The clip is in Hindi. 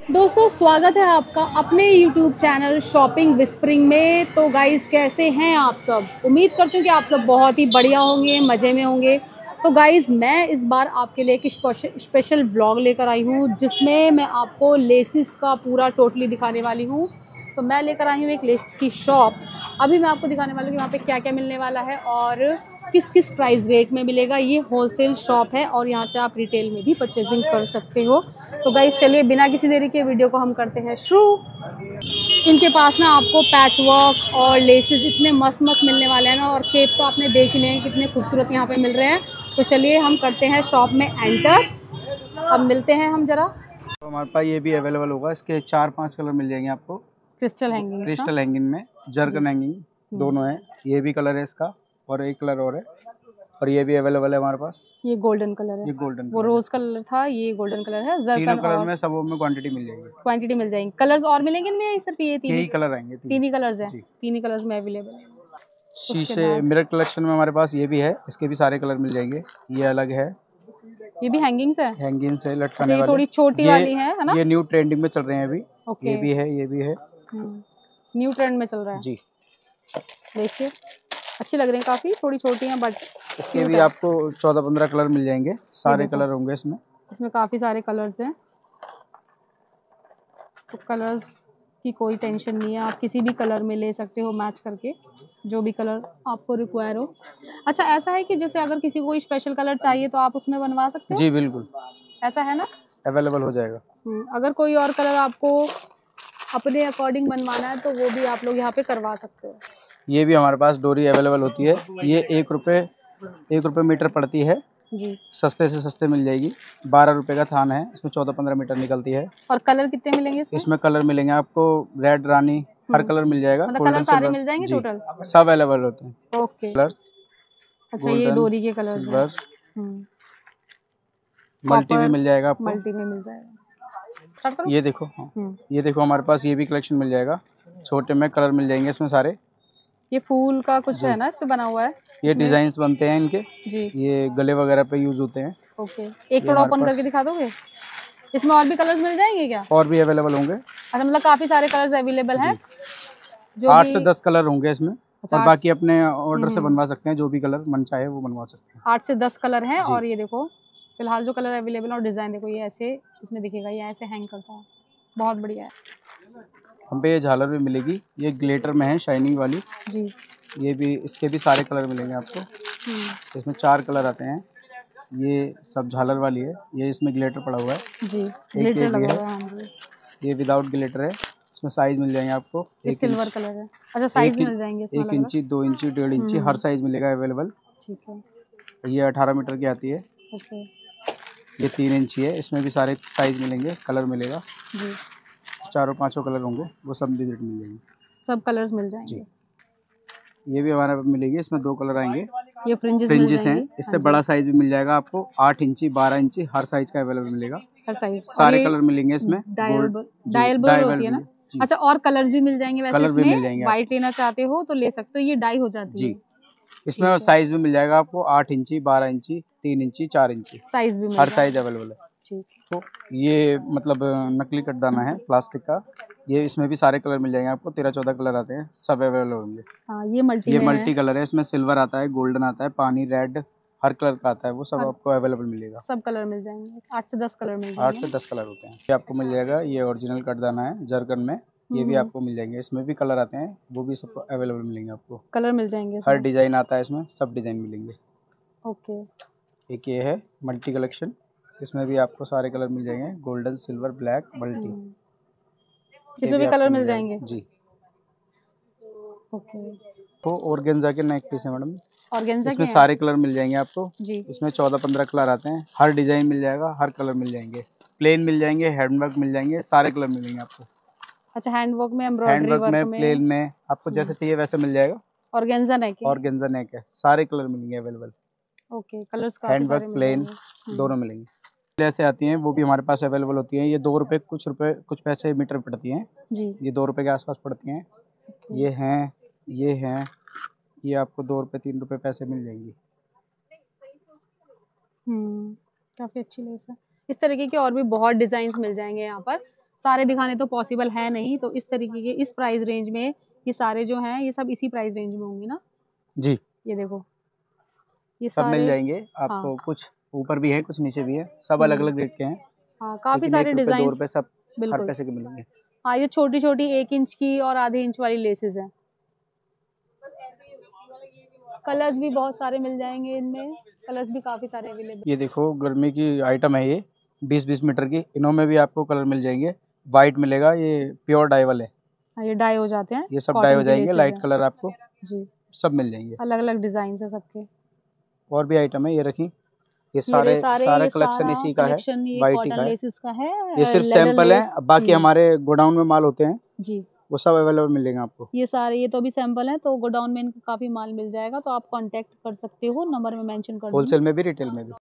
दोस्तों स्वागत है आपका अपने YouTube चैनल शॉपिंग विस्परिंग में। तो गाइस कैसे हैं आप सब? उम्मीद करती हूँ कि आप सब बहुत ही बढ़िया होंगे, मज़े में होंगे। तो गाइस मैं इस बार आपके लिए एक स्पेशल व्लॉग लेकर आई हूँ जिसमें मैं आपको लेसिस का पूरा टोटली दिखाने वाली हूँ। तो मैं लेकर आई हूँ एक लेस की शॉप। अभी मैं आपको दिखाने वाली हूँ कि वहाँ पे क्या क्या मिलने वाला है और किस किस प्राइस रेट में मिलेगा। ये होलसेल शॉप है और यहाँ से आप रिटेल में भी परचेजिंग कर सकते हो। तो गाइस चलिए बिना किसी देरी के वीडियो को हम करते हैं शुरू। इनके पास ना आपको पैच वर्क और लेसेस इतने मस्त मस्त मिलने वाले हैं ना, और केप तो आपने देख ही लिए हैं कितने खूबसूरत यहाँ पे मिल रहे हैं। तो चलिए हम करते हैं शॉप में एंटर। अब मिलते हैं हम जरा। तो हमारे पास ये भी अवेलेबल होगा। इसके 4-5 कलर मिल जाएंगे आपको। क्रिस्टल हैंगिंग्स ना? क्रिस्टल हैंगिंग में जर्कन हैंगिंग दोनों है। ये भी कलर है इसका और एक कलर और है, और ये भी अवेलेबल है हमारे पास। ये गोल्डन कलर है, ये गोल्डन वो रोज कलर था, ये गोल्डन कलर है। तीनों जर्कन कलर और में सब में क्वांटिटी मिल जाएगी। क्वांटिटी मिल जाएंगी। कलर्स और मिलेंगे इनमें या सिर्फ ये तीन यही कलर आएंगे, तीन ही कलर्स हैं? जी। तीन ही कलर्स में अवेलेबल है। शीशे मिरर कलेक्शन में हमारे पास ये भी है, इसके भी सारे कलर मिल जाएंगे। ये अलग है, ये भी हैंगिंग्स है। हैंगिंग है, लटकाने अच्छा, ये वाले। थोड़ी छोटी वाली है ना? ये न्यू ट्रेंडिंग में चल रहे हैं अभी। ओके, ये भी है, ये भी है। न्यू ट्रेंड में चल रहा है जी। देखिए, अच्छी लग रही है काफ़ी, थोड़ी छोटी हैं बट इसके भी आपको 14-15 कलर मिल जाएंगे। सारे कलर होंगे इसमें। इसमें काफ़ी सारे कलर्स हैं। तो कलर्स की कोई टेंशन नहीं है, आप किसी भी कलर में ले सकते हो मैच करके, जो भी कलर आपको रिक्वायर हो। अच्छा, ऐसा है कि जैसे अगर किसी को कोई स्पेशल कलर चाहिए तो आप उसमें बनवा सकते हो? जी बिल्कुल, ऐसा है ना? अवेलेबल हो जाएगा। अगर कोई और कलर आपको अपने अकॉर्डिंग बनवाना है तो वो भी आप लोग यहाँ पे करवा सकते हो। ये भी हमारे पास डोरी अवेलेबल होती है। ये 1 रुपये मीटर पड़ती है जी। सस्ते से सस्ते मिल जाएगी। 12 रुपये का थान है, इसमें 14-15 मीटर निकलती है। और कलर कितने मिलेंगे इसमें? इसमें कलर मिलेंगे आपको रेड, रानी, हर कलर मिल जाएगा। मतलब गोल्डन कलर सारे सिल्वर मिल जाएंगे जी, टोटल? सब अवेलेबल होते हैं। ओके। कलर्स अच्छा, ये गोल्डन, डोरी के कलर्स हैं। सिल्वर, मल्टी में कॉपर मिल जाएगा आपको। मल्टी में मिल जाएगा। ये देखो, हाँ ये देखो हमारे पास ये भी कलेक्शन मिल जाएगा। छोटे में कलर मिल जाएंगे इसमें सारे। ये फूल का कुछ है ना इस पे बना हुआ है? ये डिजाइन्स बनते हैं इनके जी। ये गले वगैरह पे यूज होते हैं। ओके, एक थोड़ा ओपन करके दिखा दोगे? इसमें और भी कलर्स मिल जाएंगे क्या? और भी अवेलेबल होंगे। अच्छा, मतलब काफी सारे कलर्स अवेलेबल हैं। 8 से 10 कलर होंगे इसमें। अच्छा, और बाकी अपने ऑर्डर से बनवा सकते हैं, जो भी कलर मन चाहे वो बनवा सकते हैं। 8 से 10 कलर हैं। और ये देखो फिलहाल जो कलर अवेलेबल है और डिजाइन देखो, ये ऐसे इसमें दिखेगा, ये ऐसे हैंग करता है, बहुत बढ़िया है। हम पे ये झालर भी मिलेगी, ये ग्लिटर में है, शाइनिंग वाली जी। ये भी, इसके भी सारे कलर मिलेंगे आपको। इसमें 4 कलर आते हैं। ये सब झालर वाली है, ये इसमें ग्लिटर पड़ा हुआ है जी, एक ग्लिटर लगा है। हुआ है। ये विदाउट ग्लिटर है। इसमें साइज मिल जाएंगे आपको। ये सिल्वर कलर है। अच्छा, साइज मिल जाएंगे इसमें 1 इंची, 2 इंची, 1.5 इंची, हर साइज मिलेगा अवेलेबल। ठीक है। ये 18 मीटर की आती है। ओके। ये 3 इंची है, इसमें भी सारे साइज मिलेंगे, कलर मिलेगा जी। 4-5 कलर होंगे, वो सब विजिट मिल जाएंगे। सब कलर्स मिल जाएंगे। ये भी हमारे पास मिलेगी, इसमें 2 कलर आएंगे। ये फ्रिंजेस हैं। इससे बड़ा साइज भी मिल जाएगा आपको, 8 इंची, 12 इंची, हर साइज का अवेलेबल मिलेगा। हर साइज सारे कलर मिलेंगे इसमें। डायबल होती है ना? अच्छा, और कलर्स भी मिल जाएंगे वैसे? कलर भी मिल इसमें जाएंगे। व्हाइट लेना चाहते हो तो ले सकते हो, ये डाई हो जाती है। इसमें साइज भी मिल जाएगा आपको, 8 इंची, 12 इंची, 3 इंची, 4 इंची साइज भी हर साइज अवेलेबल है। ठीक। तो ये मतलब नकली कटदाना है प्लास्टिक का। ये इसमें भी सारे कलर मिल जाएंगे आपको, 13-14 कलर आते हैं, सब अवेलेबल होंगे। हाँ, ये मल्टी कलर है, इसमें सिल्वर आता है, गोल्डन आता है, पानी रेड, हर कलर का आता है, वो सब आपको अवेलेबल मिलेगा। सब कलर मिल जाएंगे। 8 से 10 कलर मिल जाएंगे। 8 से 10 कलर होते हैं। ये आपको मिल जाएगा, ये ओरिजिनल कटदाना है जर्कन में, ये भी आपको मिल जाएंगे। इसमें भी कलर आते हैं, वो भी सब अवेलेबल मिलेंगे आपको। कलर मिल जाएंगे हर डिजाइन आता है इसमें, सब डिजाइन मिलेंगे। ओके। एक ये है मल्टी कलेक्शन, इसमें भी आपको सारे कलर मिल जाएंगे, गोल्डन, सिल्वर, ब्लैक, मल्टी। इसमें भी कलर मिल जाएंगे जी। ओके। तो ऑर्गेन्जा के नेक पीस है मैडम, ऑर्गेन्जा इसमें सारे कलर मिल जाएंगे आपको जी। इसमें 14-15 कलर आते हैं, हर डिजाइन मिल जाएगा, हर कलर मिल जाएंगे, प्लेन मिल जाएंगे, हैंडवर्क मिल जाएंगे, सारे कलर मिलेंगे आपको। अच्छा, हैंडवर्क में, एम्ब्रॉयडरी वर्क में, प्लेन में, आपको जैसे चाहिए वैसे मिल जाएगा। ऑर्गेन्जा नेक है, सारे कलर मिलेंगे अवेलेबल। ओके, कलर्स काफी सारे प्लेन दोनों मिलेंगे। ऐसे आती हैं, वो भी हमारे पास अवेलेबल होती हैं। ये 2 रुपए कुछ पैसे मीटर पड़ती हैं जी। ये 2 रुपए के आसपास पड़ती हैं। ये हैं ये आपको 2 रुपए 3 रुपए पैसे मिल जाएंगी। काफ़ी अच्छी लेस है। इस तरीके के और भी बहुत डिज़ाइंस मिल जाएंगे यहाँ पर। सारे दिखाने तो पॉसिबल है नहीं, तो इस तरीके के इस प्राइस रेंज में ये सारे जो हैं ये सब इसी प्राइस रेंज में होंगे ना जी। ये देखो ये सब मिल सारे जाएंगे आपको। हाँ कुछ ऊपर भी है, कुछ नीचे भी है, सब अलग अलग रेट के हैं। हाँ काफी लेकिन सारे 1 रुपए 2 डिजाइन रुपए सब हर बिल्कुल। पैसे के मिलेंगे। हाँ ये छोटी छोटी 1 इंच की और आधे इंच वाली लेसेस हैं। कलर्स भी बहुत सारे मिल जाएंगे इनमें, कलर्स भी काफी सारे अवेलेबल। ये देखो गर्मी की आइटम है ये 20-20 मीटर की, इनों में भी आपको कलर मिल जाएंगे। वाइट मिलेगा, ये प्योर डाई वाले, हाँ ये डाई हो जाते हैं, ये सब डाई कॉटन हो की जाएंगे। लेसेस लाइट हैं कलर आपको जी, सब मिल जाएंगे। अलग अलग डिजाइन है सबके। और भी आइटम है, ये रखी, ये ये सारा कलेक्शन सारा इसी का है, कलेक्शन ये वाइट ही कॉटन का है। लेसेस का ये है, सिर्फ लेदर सैंपल है, लेस। बाकी हमारे गोडाउन में माल होते हैं जी वो सब अवेलेबल मिलेंगे आपको। ये सारे ये तो अभी सैंपल हैं, तो गोडाउन में इनका काफी माल मिल जाएगा, तो आप कांटेक्ट कर सकते हो, नंबर में मेंशन कर दूंगी। होलसेल में भी, रिटेल में भी।